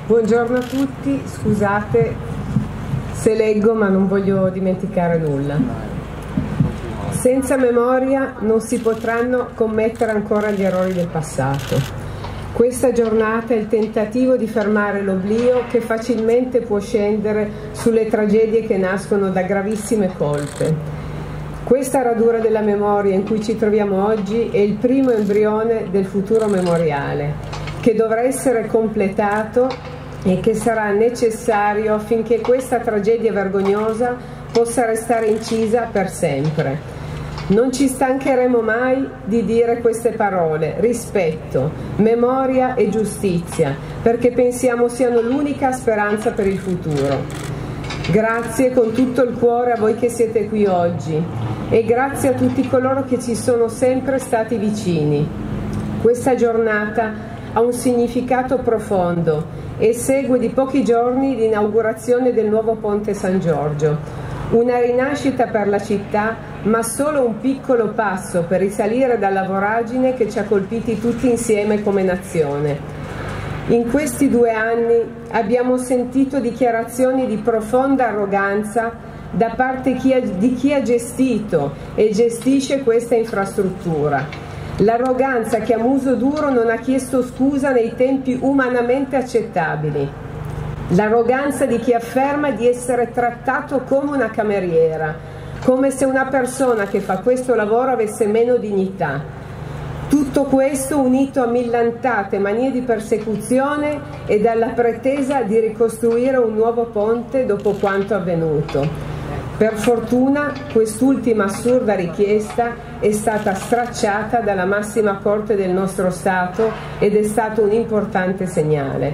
Buongiorno a tutti, scusate se leggo ma non voglio dimenticare nulla. Senza memoria non si potranno commettere ancora gli errori del passato. Questa giornata è il tentativo di fermare l'oblio che facilmente può scendere sulle tragedie che nascono da gravissime colpe. Questa radura della memoria in cui ci troviamo oggi è il primo embrione del futuro memoriale, che dovrà essere completato e che sarà necessario affinché questa tragedia vergognosa possa restare incisa per sempre. Non ci stancheremo mai di dire queste parole: rispetto, memoria e giustizia, perché pensiamo siano l'unica speranza per il futuro. Grazie con tutto il cuore a voi che siete qui oggi e grazie a tutti coloro che ci sono sempre stati vicini. Questa giornata ha un significato profondo e segue di pochi giorni l'inaugurazione del nuovo Ponte San Giorgio, una rinascita per la città, ma solo un piccolo passo per risalire dalla voragine che ci ha colpiti tutti insieme come nazione. In questi 2 anni abbiamo sentito dichiarazioni di profonda arroganza da parte di chi ha gestito e gestisce questa infrastruttura. L'arroganza che a muso duro non ha chiesto scusa nei tempi umanamente accettabili. L'arroganza di chi afferma di essere trattato come una cameriera, come se una persona che fa questo lavoro avesse meno dignità. Tutto questo unito a millantate manie di persecuzione e dalla pretesa di ricostruire un nuovo ponte dopo quanto avvenuto. Per fortuna quest'ultima assurda richiesta è stata stracciata dalla massima corte del nostro Stato ed è stato un importante segnale.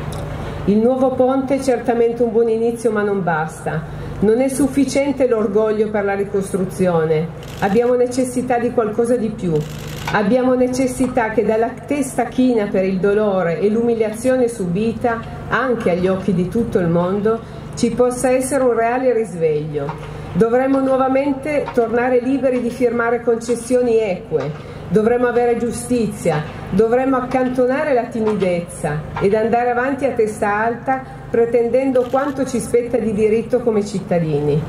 Il nuovo ponte è certamente un buon inizio, ma non basta. Non è sufficiente l'orgoglio per la ricostruzione. Abbiamo necessità di qualcosa di più. Abbiamo necessità che dalla testa china per il dolore e l'umiliazione subita, anche agli occhi di tutto il mondo, ci possa essere un reale risveglio. Dovremmo nuovamente tornare liberi di firmare concessioni eque, dovremmo avere giustizia, dovremmo accantonare la timidezza ed andare avanti a testa alta pretendendo quanto ci spetta di diritto come cittadini.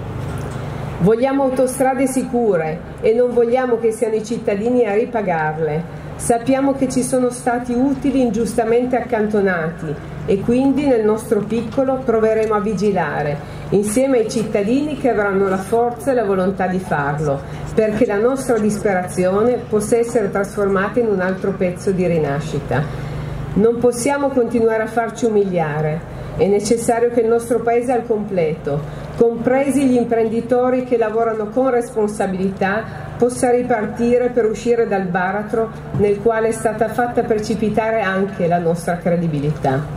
Vogliamo autostrade sicure e non vogliamo che siano i cittadini a ripagarle. Sappiamo che ci sono stati utili ingiustamente accantonati e quindi nel nostro piccolo proveremo a vigilare insieme ai cittadini che avranno la forza e la volontà di farlo, perché la nostra disperazione possa essere trasformata in un altro pezzo di rinascita. Non possiamo continuare a farci umiliare. È necessario che il nostro Paese al completo, compresi gli imprenditori che lavorano con responsabilità, possa ripartire per uscire dal baratro nel quale è stata fatta precipitare anche la nostra credibilità.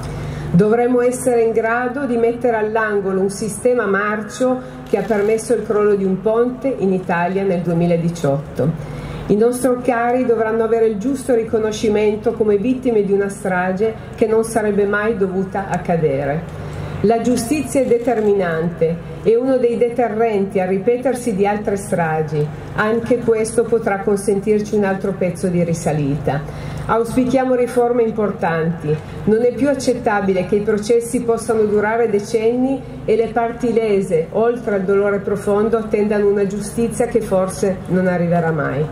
Dovremmo essere in grado di mettere all'angolo un sistema marcio che ha permesso il crollo di un ponte in Italia nel 2018. I nostri cari dovranno avere il giusto riconoscimento come vittime di una strage che non sarebbe mai dovuta accadere. La giustizia è determinante, è uno dei deterrenti al ripetersi di altre stragi. Anche questo potrà consentirci un altro pezzo di risalita. Auspichiamo riforme importanti. Non è più accettabile che i processi possano durare decenni e le parti lese, oltre al dolore profondo, attendano una giustizia che forse non arriverà mai.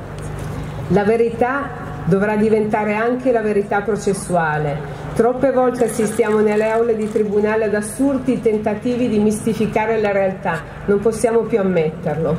La verità dovrà diventare anche la verità processuale. Troppe volte assistiamo nelle aule di tribunale ad assurdi tentativi di mistificare la realtà. Non possiamo più ammetterlo.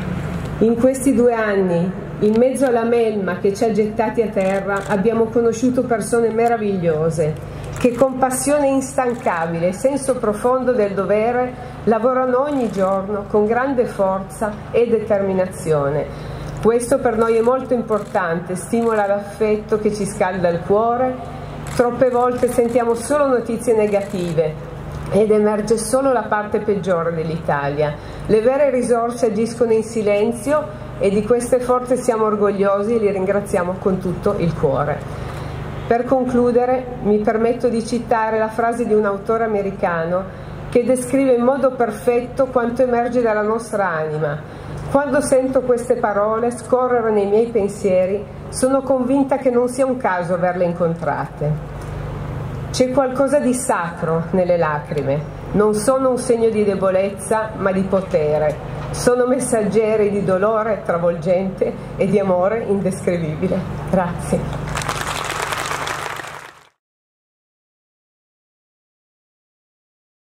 In questi 2 anni, in mezzo alla melma che ci ha gettati a terra, abbiamo conosciuto persone meravigliose che con passione instancabile e senso profondo del dovere lavorano ogni giorno con grande forza e determinazione. Questo per noi è molto importante, stimola l'affetto che ci scalda il cuore. Troppe volte sentiamo solo notizie negative ed emerge solo la parte peggiore dell'Italia. Le vere risorse agiscono in silenzio e di queste forze siamo orgogliosi e li ringraziamo con tutto il cuore. Per concludere, mi permetto di citare la frase di un autore americano che descrive in modo perfetto quanto emerge dalla nostra anima. Quando sento queste parole scorrere nei miei pensieri, sono convinta che non sia un caso averle incontrate. C'è qualcosa di sacro nelle lacrime. Non sono un segno di debolezza, ma di potere. Sono messaggeri di dolore travolgente e di amore indescrivibile. Grazie.